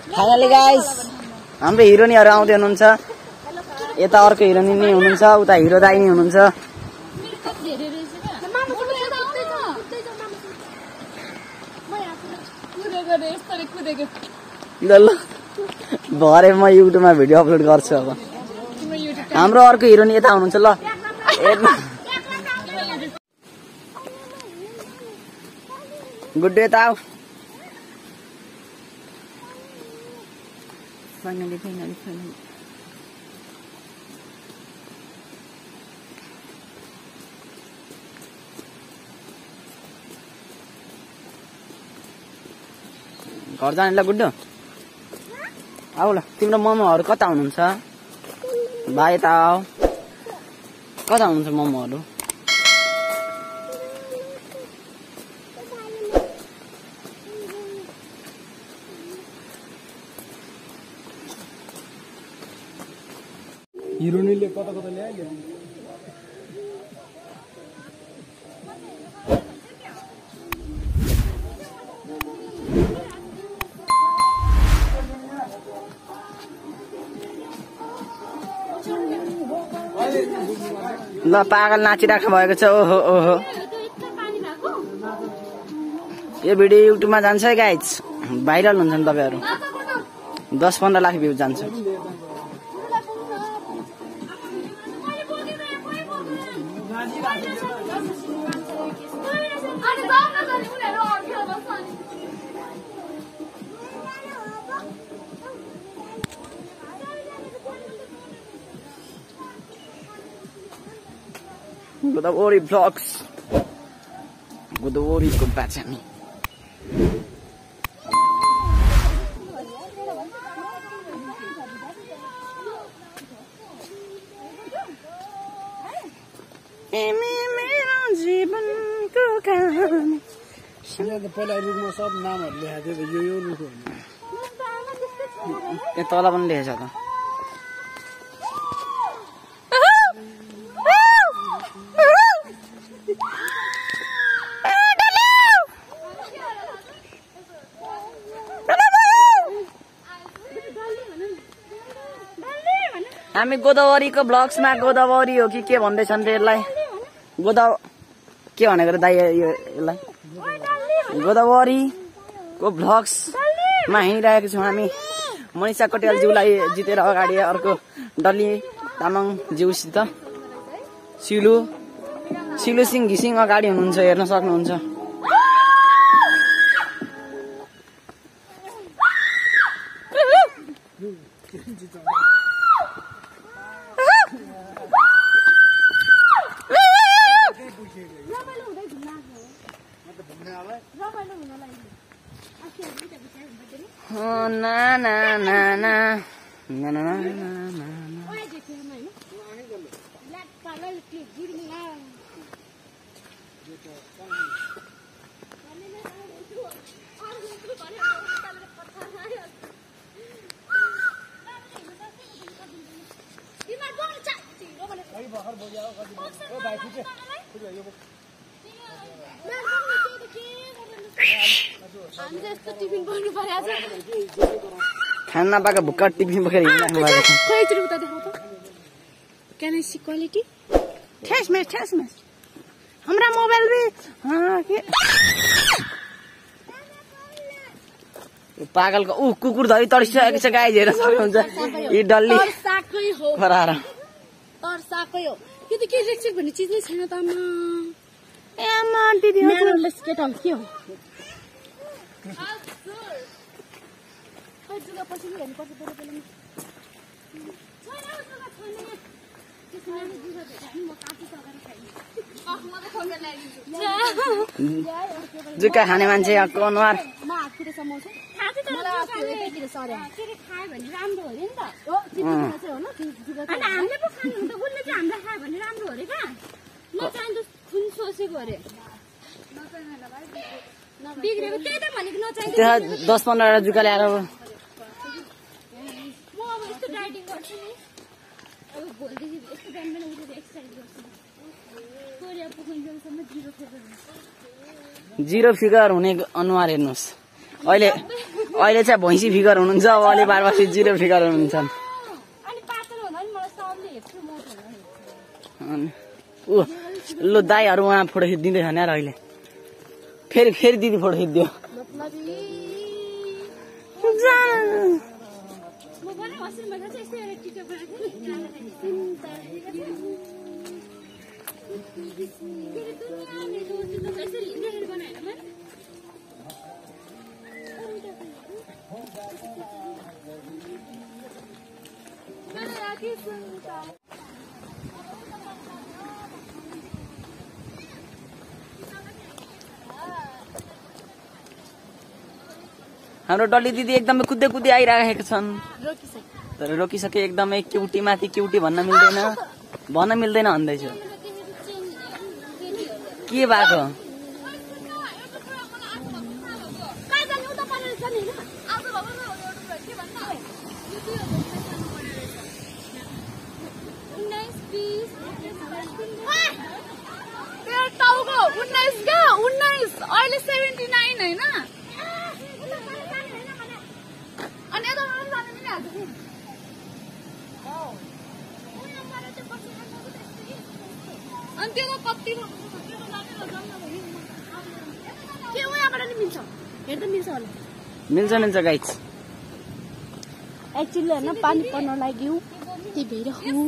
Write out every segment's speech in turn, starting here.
Finally guys हाम्रो हिरोइनहरु आउँदै हुनुहुन्छ। यता अर्को हिरोइन नि हुनुहुन्छ, उता हिरो दाइ नि हुनुहुन्छ। ल भरे म युट्युबमा भिडियो अपलोड गर्छु अब। हाम्रो अर्को हिरोइन यता हुनुहुन्छ ल। गुड डे ताउ। फाइनली घर जाने ल गुड्डो। आऊ ल तिम्रो मोमोहरु कता हुनुहुन्छ? भाइ त आऊ। कता हुनुहुन्छ मोमोहरु? हिरोइनले कता कता ल्यायो। ल पागल नाचिराख्नु भएको छ। ओहो ओहो यो भिडियो युट्युबमा जान्छ है गाइज। भाइरल हुन्छ नि तपाईहरु। 10-15 लाख भ्यू जान्छ। Godavari vlogs. Godavari ko bachami. जीवनको कहानी। यहाँ त पहिला रुखमा सब नामहरु लेखेको थियो। यो रुख हो। यो तल पनि लेखेछ त। हामी गोदावरीको ब्लग्समा गोदावरी हो कि के भन्दैछन् त यसलाई? के भनेको दाइ यसलाई? गोदावरीको ब्लग्समा हिँडिरहेको छौँ हामी। मनिषा कटेल ज्यूलाई जितेर अगाडि अर्को डल्ली तामाङ ज्यूसित सिलु सिंह घिसिङ अगाडि हुनुहुन्छ, हेर्न सक्नुहुन्छ। खाना नपाएको भुक्का टिफिन बोकेर हिँडिराख्नु भएको छ। क्वालिटी ठेसमेस हमरा मोबाइल भी पागलको कुकुर धरी तर्सिसकेको छ गाइज, हेर्न सक्नुहुन्छ। यी डल्ली खराएर तर्साकै हो। यो त के रेक्सिक भन्ने चीज नै छैन त आमा। ए आमा दिदी मेरो स्केट हो के हो? जुका खाने मान्छे अनुहार त्यहाँ 10-15 जुका ल्याएर जीरो फिगर हुने अनुहार हेर्नुहोस्। अहिले अहिले चाहिँ भैँसी फिगर हुनुहुन्छ अब अहिले 12 वर्ष 0 फिगर हुनुहुन्छ ऊ ल दाईहरू उहाँ फोटो खिचिदिँदैछ नि यार अहिले फेरि दिदी फोटो खिचिदियो हाम्रो डल्ली दिदी एकदमै कुद्दै कुद्दै आइरहेका छन् तर रोकिसके एकदमै क्युटी माथि क्युटी भन्न मिल्दैन भन्दैछु के भएको अहिले 79 हैन मिल्छ गाइस एक्चुअली हैन पानी पर्न लाग्यो त्यही भएर हो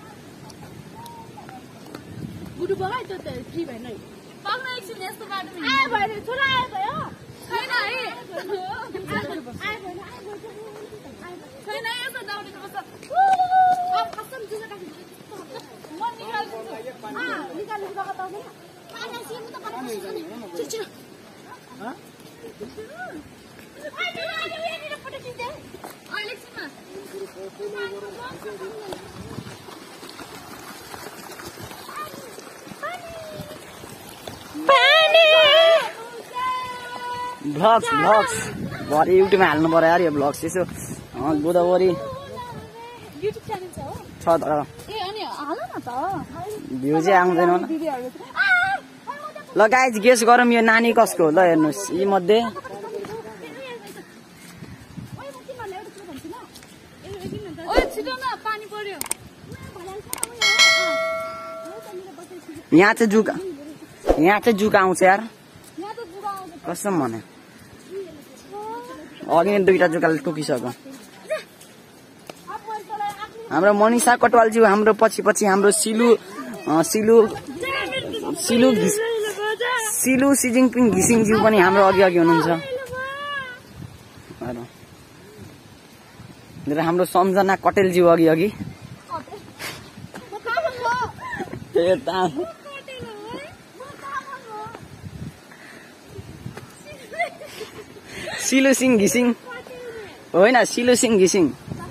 गुडु बगाइ त फ्री भएन है पाउन एकछिन यस्तो बाटोमा आए भएर छोरा आए भयो छैन है छैन यस्तो दाउडे बस अब कसम जुसा काट्नु म निकाल्छु निकाल्नु बगा पाउँदैन पानी सिम त पानी छिटो ह भ्लग्स भरे युट्युबमा हाल्नु पर्यो यार यो भ्लग्स यसो गोदावरी युट्युब च्यानल छ हो छ तर ए अनि हाल न त भ्यू चाहिँ आउँदैन न ल गाइज गेस गरौँ यो नानी कसको हो ल हेर्नुहोस् यी मध्ये यहाँ चाहिँ जुका आउँछ यार कसम भने अघि नै 2टा जुकाले टोकिसक्यो हाम्रो मनिषा कटवालज्यू हाम्रो पछि हाम्रो सिलु सिजिङपिङ घिसिङज्यू पनि हाम्रो अघि हुनुहुन्छ र हाम्रो सम्झना कटेलज्यू अघि सिलु सिंह घिसिङ होइन सिलु सिंह घिसिङ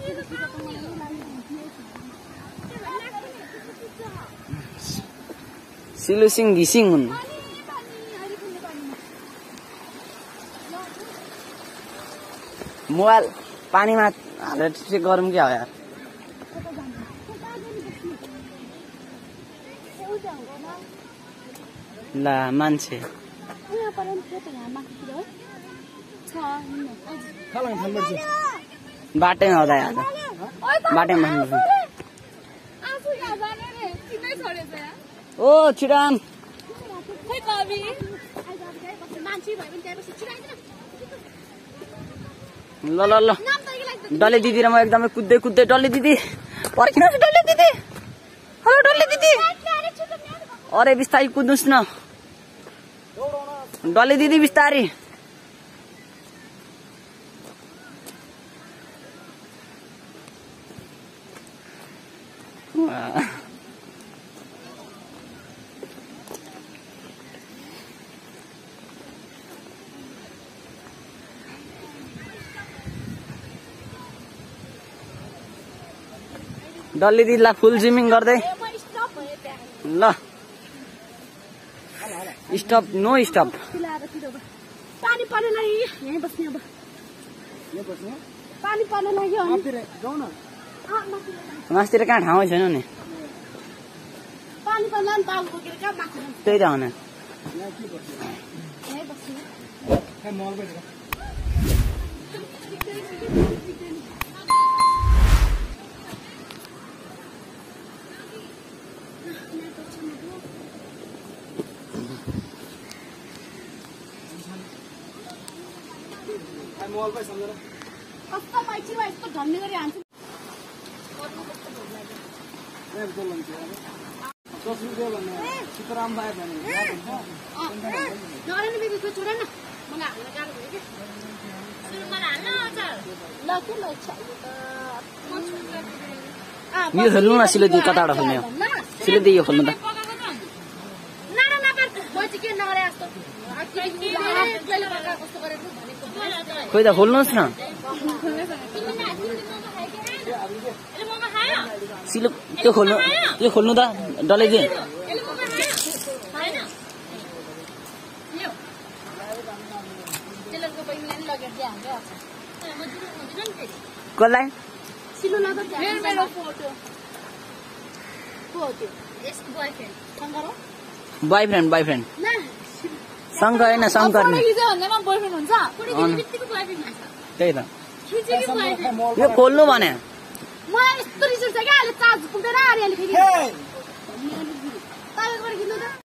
सिलु सिंह घिसिङ हुन् मोबाइल पानीमा हालेर चेक गरौँ क्या हो यार ल मान्छे बाटैमा हुँदा आज बाटैमा ओ छिरान ल डल्ले दिदी र म एकदमै कुद्दै डल्ले दिदी पर्खिनुहोस् डल्ले दिदी हेलो डल्ले दिदी अरे बिस्तारै कुद्नुहोस् न डल्ले दिदी बिस्तारै डल्ले दिदीलाई फुल जिमिङ गर्दै ल स्टप नो स्टप पानी पर्न लाग्यो यही बस्ने अब पानी पर्न लाग्यो मास्तिर कहाँ ठाउँ छैन नि पानी पर्न पाउ बोकेर कहाँ माथि त्यही त हो न यही बस्ने मलमै सम्झेर कस्तो मान्छेमा यस्तो झन्ने गरी हान्छ सीताराम भाइ भने याद हुन्छ नरेन बेबी को छोरा न मलाई हाल्न गाह्रो भयो के मलाई हाल्न अचार ल के ल यो खोल्नु न सिलो दिए कताबाट खोल्ने हो सिलो दिए यो खोल्नु त नाना नगर म चाहिँ के नगरे जस्तो कस्तो गरेको भनेको खोइ त खोल्नुहोस् न सिलो त्यो खोल्नु त डलाइदिए कसलाई सिलो न त मेरो फोटो को हो त्यो यसको बोयफ्रेन्ड शङ्कर हो बोयफ्रेन्ड शङ्कर होइन शङ्कर नि भन्नेमा बोयफ्रेन्ड हुन्छ बित्तिकै बोयफ्रेन्ड हुन्छ त्यही त खिचेको बोयफ्रेन्ड यो खोल्नु भने मलाई यस्तो रिस उठ्छ क्या अहिले चार्ज पुग्दैन अरे अहिले फेरि तपाईँकोबाट किन्नु त